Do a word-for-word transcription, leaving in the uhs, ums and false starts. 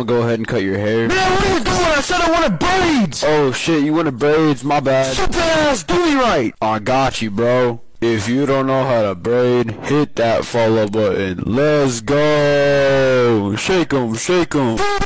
gonna go ahead and cut your hair. Man, what are you doing? I said I wanted braids! Oh shit, you wanted braids, my bad. Stupid ass, do me right! I got you, bro. If you don't know how to braid, hit that follow button. Let's go! Shake 'em, shake 'em.